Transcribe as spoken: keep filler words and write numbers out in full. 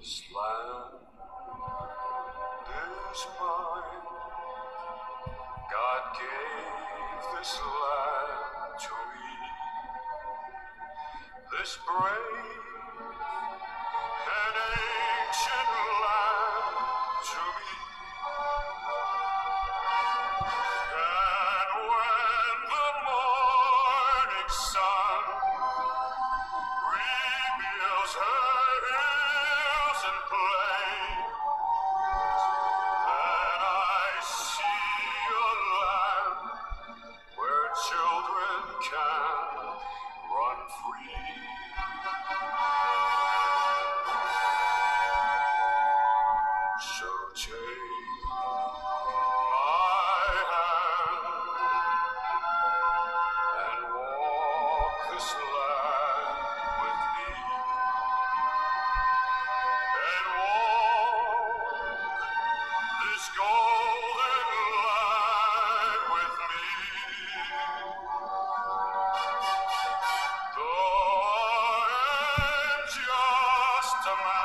This land is mine. God gave this land to me. This brave and ancient land to me. And when the morning sun reveals her hills and plains, then I see a land where children can run free. So take my hand and walk this land with me, and walk this golden line with me. Though I am just a man,